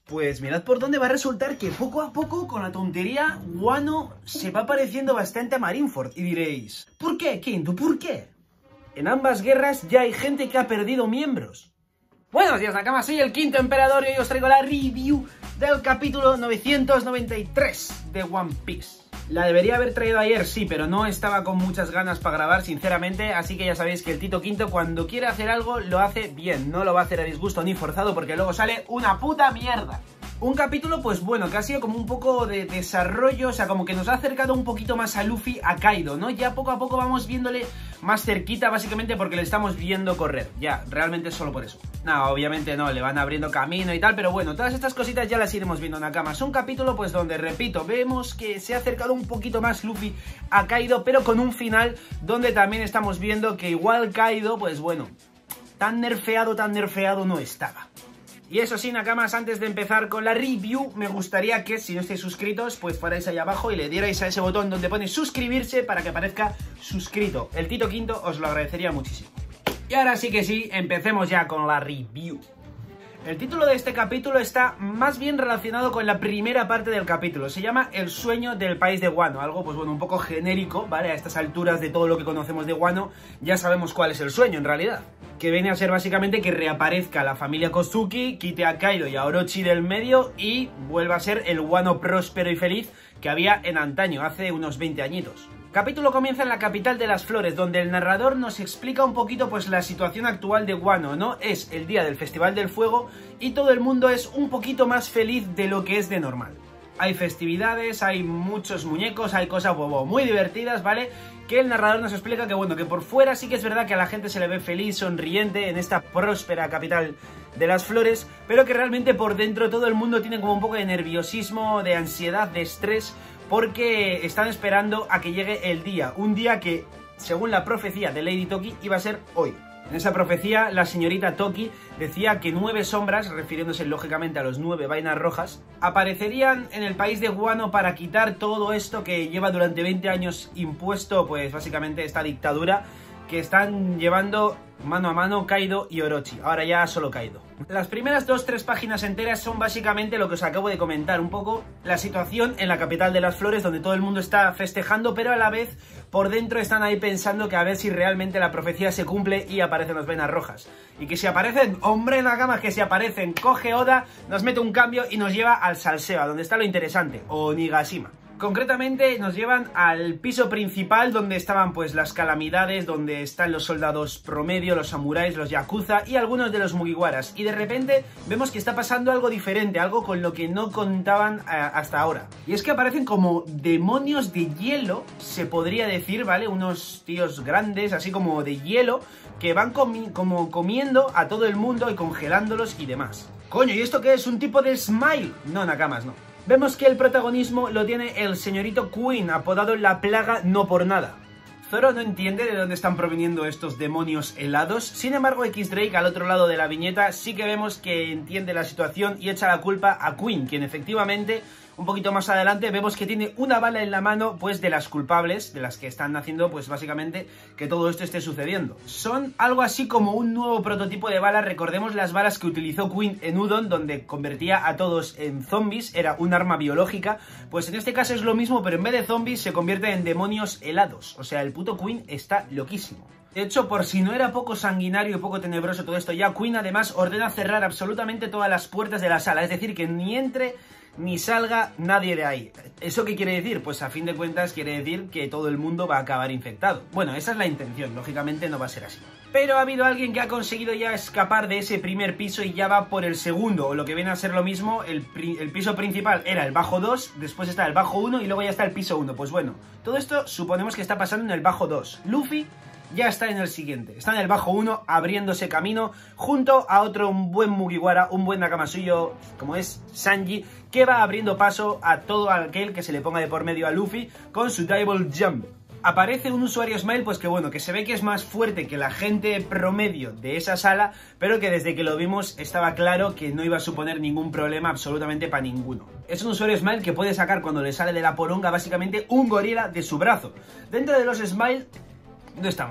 Pues mirad por dónde va a resultar que poco a poco, con la tontería, Wano se va pareciendo bastante a Marineford. Y diréis, ¿por qué, Quinto? ¿Por qué? En ambas guerras ya hay gente que ha perdido miembros. Buenos días, Nakama, soy el Quinto Emperador y hoy os traigo la review del capítulo 993 de One Piece. La debería haber traído ayer, sí, pero no estaba con muchas ganas para grabar, sinceramente, así que ya sabéis que el Tito Quinto cuando quiere hacer algo lo hace bien, no lo va a hacer a disgusto ni forzado porque luego sale una puta mierda. Un capítulo, pues bueno, que ha sido como un poco de desarrollo, o sea, como que nos ha acercado un poquito más a Luffy, a Kaido, ¿no? Ya poco a poco vamos viéndole más cerquita, básicamente porque le estamos viendo correr, ya, realmente es solo por eso. No, obviamente no, le van abriendo camino y tal, pero bueno, todas estas cositas ya las iremos viendo en Nakama. Es un capítulo, pues donde, repito, vemos que se ha acercado un poquito más Luffy a Kaido, pero con un final donde también estamos viendo que igual Kaido, pues bueno, tan nerfeado no estaba. Y eso sí, Nakamas, antes de empezar con la review, me gustaría que, si no estáis suscritos, pues fuerais ahí abajo y le dierais a ese botón donde pone suscribirse para que aparezca suscrito. El Tito Quinto os lo agradecería muchísimo. Y ahora sí que sí, empecemos ya con la review. El título de este capítulo está más bien relacionado con la primera parte del capítulo. Se llama El sueño del país de Wano. Algo, pues bueno, un poco genérico, ¿vale? A estas alturas de todo lo que conocemos de Wano, ya sabemos cuál es el sueño en realidad. Que viene a ser básicamente que reaparezca la familia Kozuki, quite a Kaido y a Orochi del medio y vuelva a ser el Wano próspero y feliz que había en antaño, hace unos 20 añitos. El capítulo comienza en la capital de las flores, donde el narrador nos explica un poquito pues la situación actual de Wano, ¿no? Es el día del Festival del Fuego y todo el mundo es un poquito más feliz de lo que es de normal. Hay festividades, hay muchos muñecos, hay cosas muy divertidas, ¿vale? Que el narrador nos explica que bueno, que por fuera sí que es verdad que a la gente se le ve feliz, sonriente en esta próspera capital de las flores, pero que realmente por dentro todo el mundo tiene como un poco de nerviosismo, de ansiedad, de estrés, porque están esperando a que llegue el día, un día que, según la profecía de Lady Toki, iba a ser hoy. En esa profecía, la señorita Toki decía que 9 sombras, refiriéndose lógicamente a los 9 vainas rojas, aparecerían en el país de Wano para quitar todo esto que lleva durante 20 años impuesto, pues básicamente esta dictadura que están llevando mano a mano Kaido y Orochi, ahora ya solo Kaido. Las primeras 2-3 páginas enteras son básicamente lo que os acabo de comentar, un poco la situación en la capital de las flores donde todo el mundo está festejando, pero a la vez por dentro están ahí pensando que a ver si realmente la profecía se cumple y aparecen las venas rojas. Y que si aparecen, hombre Nakama, que si aparecen, coge Oda, nos mete un cambio y nos lleva al salseo, a donde está lo interesante, Onigashima. Concretamente nos llevan al piso principal donde estaban pues las calamidades, donde están los soldados promedio, los samuráis, los yakuza y algunos de los mugiwaras. Y de repente vemos que está pasando algo diferente, algo con lo que no contaban hasta ahora. Y es que aparecen como demonios de hielo, se podría decir, ¿vale? Unos tíos grandes, así como de hielo, que van como comiendo a todo el mundo y congelándolos y demás. Coño, ¿y esto qué es? ¿Un tipo de Smile? No, Nakamas, no. Vemos que el protagonismo lo tiene el señorito Queen, apodado La Plaga no por nada. Zoro no entiende de dónde están proveniendo estos demonios helados, sin embargo X-Drake al otro lado de la viñeta sí que vemos que entiende la situación y echa la culpa a Queen, quien efectivamente, un poquito más adelante, vemos que tiene una bala en la mano pues de las culpables, de las que están haciendo pues básicamente que todo esto esté sucediendo. Son algo así como un nuevo prototipo de bala, recordemos las balas que utilizó Queen en Udon, donde convertía a todos en zombies, era un arma biológica, pues en este caso es lo mismo, pero en vez de zombies se convierte en demonios helados, o sea, el puto Queen está loquísimo. De hecho, por si no era poco sanguinario y poco tenebroso todo esto, ya Queen además ordena cerrar absolutamente todas las puertas de la sala, es decir, que ni entre ni salga nadie de ahí. ¿Eso qué quiere decir? Pues a fin de cuentas quiere decir que todo el mundo va a acabar infectado. Bueno, esa es la intención, lógicamente no va a ser así. Pero ha habido alguien que ha conseguido ya escapar de ese primer piso y ya va por el segundo, o lo que viene a ser lo mismo, el piso principal era el bajo 2, después está el bajo 1 y luego ya está el piso 1. Pues bueno, todo esto suponemos que está pasando en el bajo 2. Luffy ya está en el siguiente, está en el bajo 1 abriéndose camino junto a otro un buen Mugiwara, un buen Nakama suyo como es Sanji, que va abriendo paso a todo aquel que se le ponga de por medio a Luffy con su Double Jump. Aparece un usuario Smile, pues que bueno, que se ve que es más fuerte que la gente promedio de esa sala, pero que desde que lo vimos estaba claro que no iba a suponer ningún problema absolutamente para ninguno. Es un usuario Smile que puede sacar cuando le sale de la poronga básicamente un gorila de su brazo. Dentro de los Smile no está mal.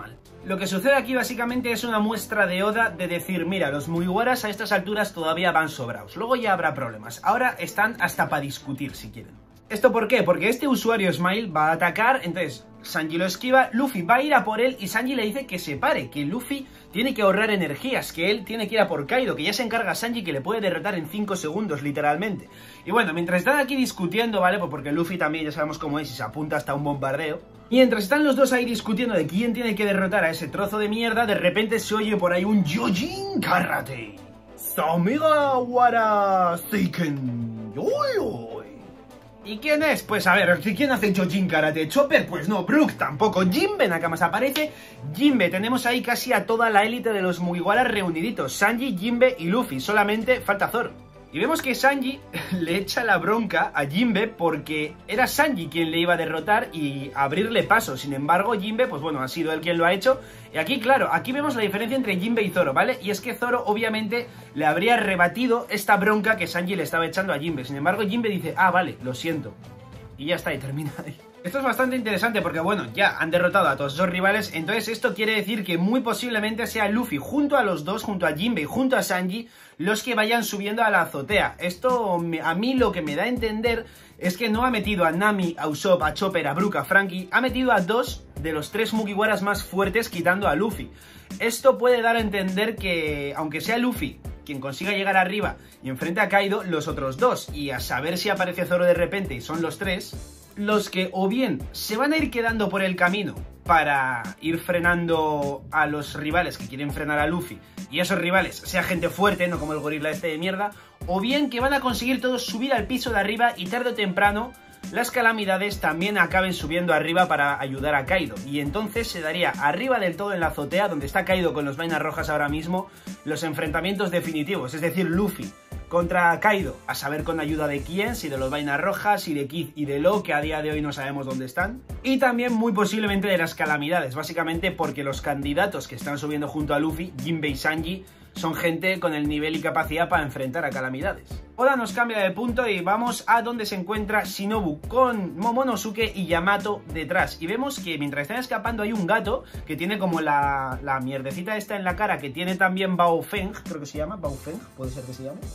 Lo que sucede aquí básicamente es una muestra de Oda de decir, mira, los Mugiwaras a estas alturas todavía van sobrados, luego ya habrá problemas, ahora están hasta para discutir si quieren. ¿Esto por qué? Porque este usuario Smile va a atacar, entonces Sanji lo esquiva, Luffy va a ir a por él y Sanji le dice que se pare, que Luffy tiene que ahorrar energías, que él tiene que ir a por Kaido, que ya se encarga Sanji, que le puede derrotar en 5 segundos literalmente. Y bueno, mientras están aquí discutiendo, ¿vale? Pues porque Luffy también ya sabemos cómo es y se apunta hasta un bombardeo. Y mientras están los dos ahí discutiendo de quién tiene que derrotar a ese trozo de mierda, de repente se oye por ahí un Yojin Karate. Samigawara Seiken. ¿Y quién es? Pues a ver, ¿quién hace Yojin Karate? ¿Chopper? Pues no, Brook tampoco. Jinbe Nakamas aparece. Jinbe, tenemos ahí casi a toda la élite de los Mugiwaras reuniditos. Sanji, Jinbe y Luffy, solamente falta Zoro. Y vemos que Sanji le echa la bronca a Jinbe porque era Sanji quien le iba a derrotar y abrirle paso. Sin embargo, Jinbe, pues bueno, ha sido él quien lo ha hecho. Y aquí, claro, aquí vemos la diferencia entre Jinbe y Zoro, ¿vale? Y es que Zoro, obviamente, le habría rebatido esta bronca que Sanji le estaba echando a Jinbe. Sin embargo, Jinbe dice, ah, vale, lo siento. Y ya está, y termina ahí. Esto es bastante interesante porque, bueno, ya han derrotado a todos esos rivales, entonces esto quiere decir que muy posiblemente sea Luffy junto a los dos, junto a Jinbe y junto a Sanji, los que vayan subiendo a la azotea. Esto a mí lo que me da a entender es que no ha metido a Nami, a Usopp, a Chopper, a Brook, a Franky, ha metido a 2 de los 3 Mugiwaras más fuertes quitando a Luffy. Esto puede dar a entender que, aunque sea Luffy quien consiga llegar arriba y enfrente a Kaido, los otros 2, y a saber si aparece Zoro de repente y son los 3... los que o bien se van a ir quedando por el camino para ir frenando a los rivales que quieren frenar a Luffy, y esos rivales sea gente fuerte, no como el gorila este de mierda, o bien que van a conseguir todos subir al piso de arriba y tarde o temprano las calamidades también acaben subiendo arriba para ayudar a Kaido, y entonces se daría arriba del todo en la azotea donde está Kaido con los vainas rojas ahora mismo los enfrentamientos definitivos, es decir, Luffy contra Kaido, a saber con ayuda de quién, si de los vainas rojas, si de Kid y de Law, que a día de hoy no sabemos dónde están, y también muy posiblemente de las calamidades, básicamente porque los candidatos que están subiendo junto a Luffy, Jinbe y Sanji, son gente con el nivel y capacidad para enfrentar a calamidades. Oda nos cambia de punto y vamos a donde se encuentra Shinobu con Momonosuke y Yamato detrás. Y vemos que mientras están escapando hay un gato que tiene como la mierdecita esta en la cara, que tiene también Baofeng, creo que se llama, Baofeng, puede ser que se llame.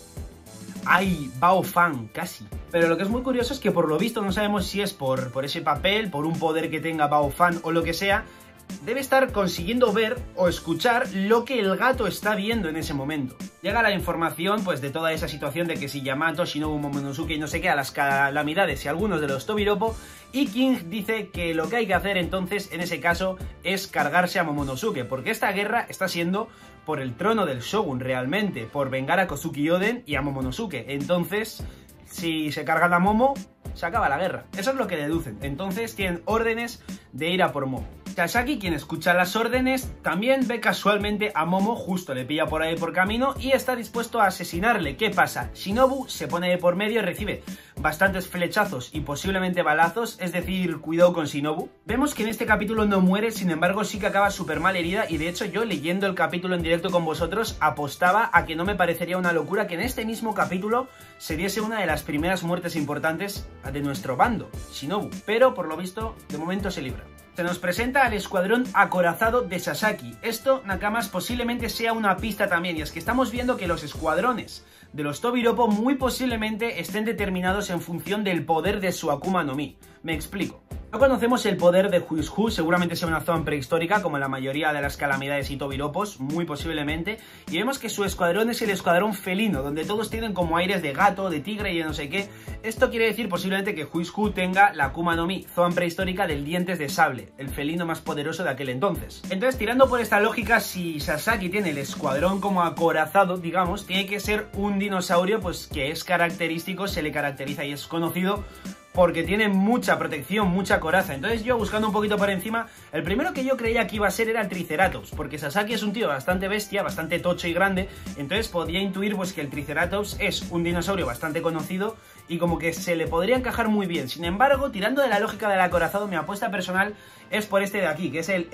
¡Ay! Baofeng, casi. Pero lo que es muy curioso es que por lo visto no sabemos si es por ese papel, por un poder que tenga Baofeng o lo que sea, debe estar consiguiendo ver o escuchar lo que el gato está viendo en ese momento. Llega la información pues de toda esa situación de que si Yamato, Shinobu, Momonosuke y no sé qué, a las calamidades y algunos de los Tobiropo, y King dice que lo que hay que hacer entonces en ese caso es cargarse a Momonosuke, porque esta guerra está siendo por el trono del Shogun realmente, por vengar a Kozuki Oden y a Momonosuke. Entonces, si se cargan a Momo, se acaba la guerra. Eso es lo que deducen. Entonces tienen órdenes de ir a por Momo. Sasaki, quien escucha las órdenes, también ve casualmente a Momo, justo le pilla por ahí por camino y está dispuesto a asesinarle. ¿Qué pasa? Shinobu se pone de por medio y recibe bastantes flechazos y posiblemente balazos, es decir, cuidado con Shinobu. Vemos que en este capítulo no muere, sin embargo sí que acaba súper mal herida, y de hecho yo leyendo el capítulo en directo con vosotros apostaba a que no me parecería una locura que en este mismo capítulo se diese una de las primeras muertes importantes de nuestro bando, Shinobu, pero por lo visto de momento se libra. Se nos presenta al escuadrón acorazado de Sasaki. Esto, Nakamas, posiblemente sea una pista también, y es que estamos viendo que los escuadrones de los Tobiropo muy posiblemente estén determinados en función del poder de su Akuma no Mi. Me explico. No conocemos el poder de Who's Who, seguramente sea una zona prehistórica como la mayoría de las calamidades y tobiropos, muy posiblemente, y vemos que su escuadrón es el escuadrón felino, donde todos tienen como aires de gato, de tigre y de no sé qué. Esto quiere decir posiblemente que Who's Who tenga la Akuma no Mi, zona prehistórica del dientes de sable, el felino más poderoso de aquel entonces. Entonces, tirando por esta lógica, si Sasaki tiene el escuadrón como acorazado, digamos, tiene que ser un dinosaurio pues que es característico, se le caracteriza y es conocido porque tiene mucha protección, mucha coraza. Entonces yo, buscando un poquito por encima, el primero que yo creía que iba a ser era el Triceratops, porque Sasaki es un tío bastante bestia, bastante tocho y grande, entonces podía intuir pues que el Triceratops es un dinosaurio bastante conocido y como que se le podría encajar muy bien. Sin embargo, tirando de la lógica del acorazado, mi apuesta personal es por este de aquí, que es el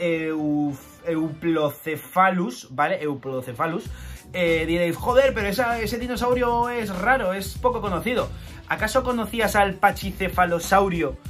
Euplocephalus, ¿vale? Euplocephalus. Diréis, joder, pero ese dinosaurio es raro, es poco conocido. ¿Acaso conocías al Pachycephalosaurio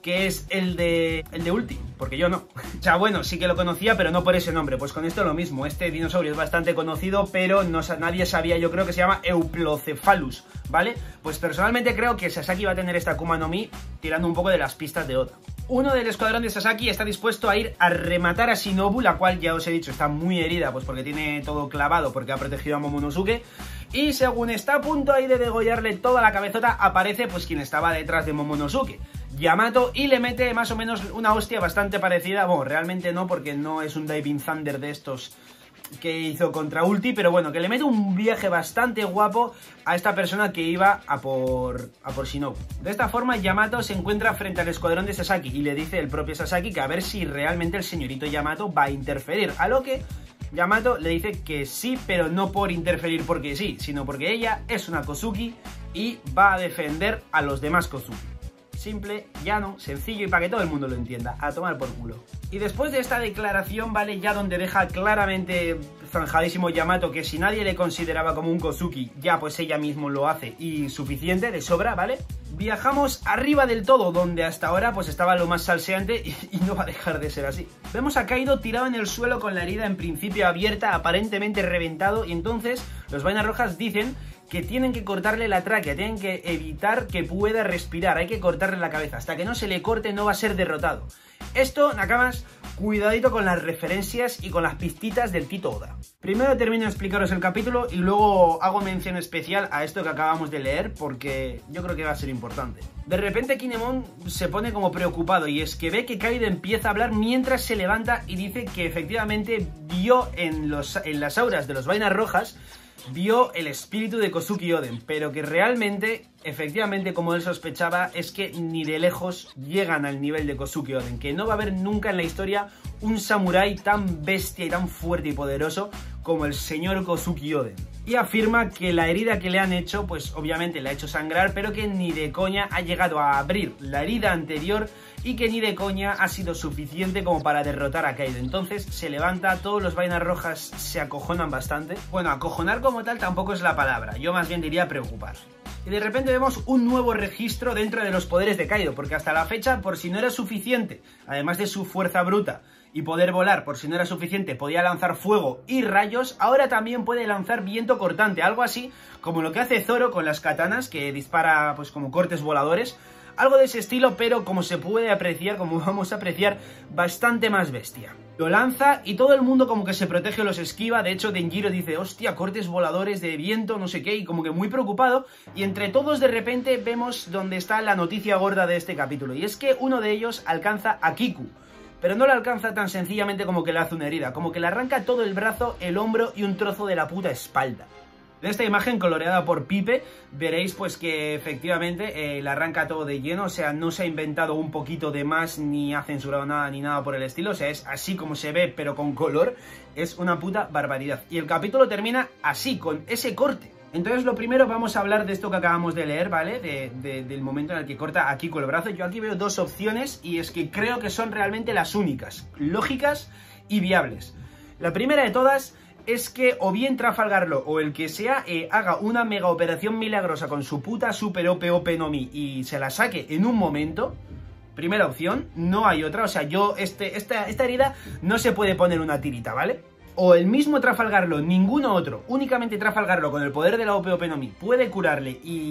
que es el de Ulti, porque yo no. O sea, bueno, sí que lo conocía, pero no por ese nombre. Pues con esto lo mismo, este dinosaurio es bastante conocido, pero nadie sabía, yo creo que se llama Euplocephalus, ¿vale? Pues personalmente creo que Sasaki va a tener esta Akuma no Mi tirando un poco de las pistas de Oda. Uno del escuadrón de Sasaki está dispuesto a ir a rematar a Shinobu, la cual ya os he dicho está muy herida, pues porque tiene todo clavado, porque ha protegido a Momonosuke. Y según está a punto ahí de degollarle toda la cabezota, aparece pues quien estaba detrás de Momonosuke, Yamato, y le mete más o menos una hostia bastante parecida. Bueno, realmente no, porque no es un Diving Thunder de estos que hizo contra Ulti, pero bueno, que le mete un viaje bastante guapo a esta persona que iba a por Shinobu. De esta forma, Yamato se encuentra frente al escuadrón de Sasaki y le dice el propio Sasaki que a ver si realmente el señorito Yamato va a interferir, a lo que Yamato le dice que sí, pero no por interferir porque sí, sino porque ella es una Kozuki y va a defender a los demás Kozuki. Simple, llano, sencillo y para que todo el mundo lo entienda, a tomar por culo. Y después de esta declaración, ¿vale? Ya donde deja claramente zanjadísimo Yamato que si nadie le consideraba como un Kozuki, ya pues ella mismo lo hace y suficiente, de sobra, ¿vale? Viajamos arriba del todo, donde hasta ahora pues estaba lo más salseante y no va a dejar de ser así. Vemos a Kaido tirado en el suelo con la herida en principio abierta, aparentemente reventado, y entonces los Vainas Rojas dicen que tienen que cortarle la tráquea, tienen que evitar que pueda respirar, hay que cortarle la cabeza, hasta que no se le corte no va a ser derrotado. Esto, Nakamas, cuidadito con las referencias y con las pistitas del Tito Oda. Primero termino de explicaros el capítulo y luego hago mención especial a esto que acabamos de leer porque yo creo que va a ser importante. De repente Kinemon se pone como preocupado y es que ve que Kaido empieza a hablar mientras se levanta y dice que efectivamente vio en las auras de los Vainas Rojas, vio el espíritu de Kozuki Oden, pero que realmente, efectivamente, como él sospechaba, es que ni de lejos llegan al nivel de Kozuki Oden, que no va a haber nunca en la historia un samurái tan bestia y tan fuerte y poderoso como el señor Kozuki Oden. Y afirma que la herida que le han hecho, pues obviamente le ha hecho sangrar, pero que ni de coña ha llegado a abrir la herida anterior y que ni de coña ha sido suficiente como para derrotar a Kaido. Entonces se levanta, todos los Vainas Rojas se acojonan bastante. Bueno, acojonar como tal tampoco es la palabra, yo más bien diría preocupar. Y de repente vemos un nuevo registro dentro de los poderes de Kaido, porque hasta la fecha, por si no era suficiente, además de su fuerza bruta y poder volar, por si no era suficiente, podía lanzar fuego y rayos, ahora también puede lanzar viento cortante, algo así como lo que hace Zoro con las katanas, que dispara pues como cortes voladores. Algo de ese estilo, pero como se puede apreciar, como vamos a apreciar, bastante más bestia. Lo lanza y todo el mundo como que se protege o los esquiva. De hecho, Denjiro dice, hostia, cortes voladores de viento, no sé qué, y como que muy preocupado. Y entre todos de repente vemos donde está la noticia gorda de este capítulo. Y es que uno de ellos alcanza a Kiku. Pero no le alcanza tan sencillamente como que le hace una herida, como que le arranca todo el brazo, el hombro y un trozo de la puta espalda. En esta imagen coloreada por Pipe veréis pues que efectivamente le arranca todo de lleno, o sea, no se ha inventado un poquito de más, ni ha censurado nada, ni nada por el estilo, o sea, es así como se ve, pero con color, es una puta barbaridad. Y el capítulo termina así, con ese corte. Entonces lo primero vamos a hablar de esto que acabamos de leer, ¿vale? Del momento en el que corta a Kiku el brazo. Yo aquí veo dos opciones y es que creo que son realmente las únicas, lógicas y viables. La primera de todas es que o bien Trafalgar Law o el que sea haga una mega operación milagrosa con su puta super OP no Mi y se la saque en un momento. Primera opción, no hay otra, o sea, esta herida no se puede poner una tirita, ¿vale? O el mismo Trafalgar Law, ninguno otro, únicamente Trafalgar Law con el poder de la OP no Mi puede curarle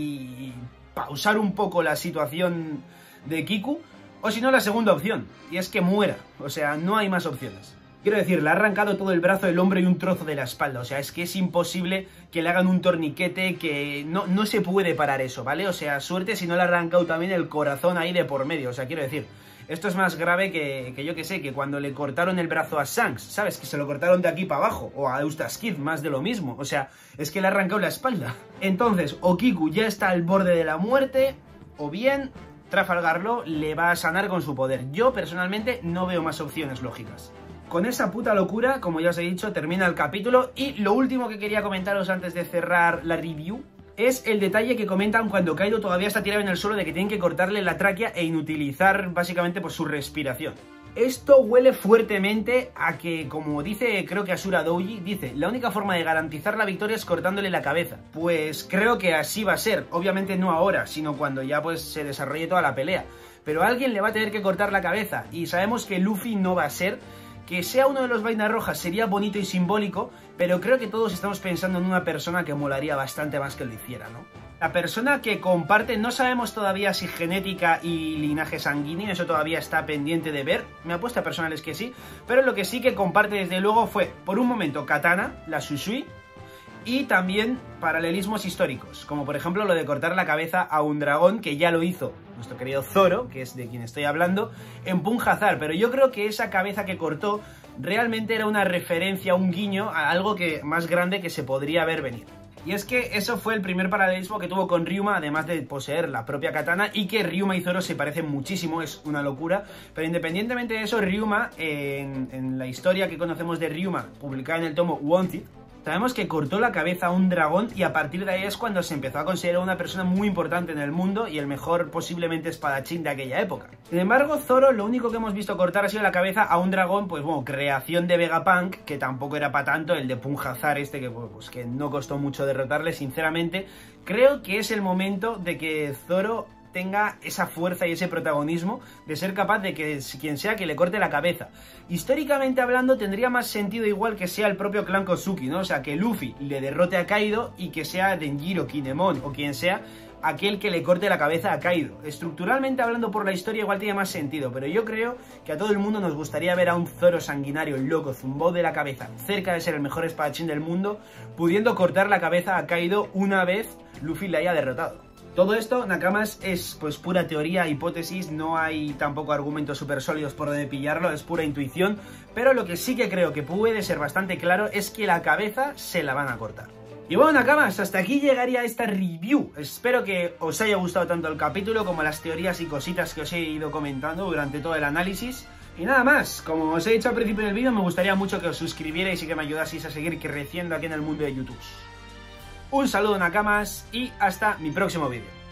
y pausar un poco la situación de Kiku, o si no la segunda opción, y es que muera, o sea, no hay más opciones. Quiero decir, le ha arrancado todo el brazo, el hombro y un trozo de la espalda. O sea, es que es imposible que le hagan un torniquete, que no se puede parar eso, ¿vale? O sea, suerte si no le ha arrancado también el corazón ahí de por medio. O sea, quiero decir, esto es más grave que yo que sé, que cuando le cortaron el brazo a Shanks, ¿sabes? Que se lo cortaron de aquí para abajo. O a Eustace Kid, más de lo mismo. O sea, es que le ha arrancado la espalda. Entonces, o Kiku ya está al borde de la muerte, o bien Trafalgar Law le va a sanar con su poder. Yo, personalmente, no veo más opciones lógicas. Con esa puta locura, como ya os he dicho, termina el capítulo. Y lo último que quería comentaros antes de cerrar la review es el detalle que comentan cuando Kaido todavía está tirado en el suelo de que tienen que cortarle la tráquea e inutilizar básicamente pues su respiración. Esto huele fuertemente a que, como dice, creo que Asura Douji, dice, la única forma de garantizar la victoria es cortándole la cabeza. Pues creo que así va a ser, obviamente no ahora, sino cuando ya pues se desarrolle toda la pelea. Pero a alguien le va a tener que cortar la cabeza, y sabemos que Luffy no va a ser. Que sea uno de los vainas rojas sería bonito y simbólico, pero creo que todos estamos pensando en una persona que molaría bastante más que lo hiciera, ¿no? La persona que comparte, no sabemos todavía si genética y linaje sanguíneo, eso todavía está pendiente de ver, mi apuesta personal es que sí, pero lo que sí que comparte desde luego fue, por un momento, Katana, la Susui, y también paralelismos históricos, como por ejemplo lo de cortar la cabeza a un dragón, que ya lo hizo nuestro querido Zoro, que es de quien estoy hablando, en Punjazar, pero yo creo que esa cabeza que cortó realmente era una referencia, un guiño a algo más grande que se podría ver venir. Y es que eso fue el primer paralelismo que tuvo con Ryuma, además de poseer la propia katana, y que Ryuma y Zoro se parecen muchísimo, es una locura. Pero independientemente de eso, Ryuma, en la historia que conocemos de Ryuma, publicada en el tomo Wanted, sabemos que cortó la cabeza a un dragón y a partir de ahí es cuando se empezó a considerar una persona muy importante en el mundo y el mejor posiblemente espadachín de aquella época. Sin embargo, Zoro, lo único que hemos visto cortar ha sido la cabeza a un dragón, pues bueno, creación de Vegapunk, que tampoco era para tanto, el de Punjazar que no costó mucho derrotarle, sinceramente. Creo que es el momento de que Zoro tenga esa fuerza y ese protagonismo de ser capaz de que quien sea que le corte la cabeza. Históricamente hablando tendría más sentido igual que sea el propio clan Kozuki, ¿no? O sea, que Luffy le derrote a Kaido y que sea Denjiro, Kinemon o quien sea aquel que le corte la cabeza a Kaido. Estructuralmente hablando por la historia igual tiene más sentido, pero yo creo que a todo el mundo nos gustaría ver a un Zoro sanguinario, loco, zumbao de la cabeza, cerca de ser el mejor espadachín del mundo, pudiendo cortar la cabeza a Kaido una vez Luffy le haya derrotado. Todo esto, Nakamas, es pues pura teoría, hipótesis, no hay tampoco argumentos súper sólidos por donde pillarlo, es pura intuición, pero lo que sí que creo que puede ser bastante claro es que la cabeza se la van a cortar. Y bueno, Nakamas, hasta aquí llegaría esta review. Espero que os haya gustado tanto el capítulo como las teorías y cositas que os he ido comentando durante todo el análisis. Y nada más, como os he dicho al principio del vídeo, me gustaría mucho que os suscribierais y que me ayudaseis a seguir creciendo aquí en el mundo de YouTube. Un saludo, Nakamas, y hasta mi próximo vídeo.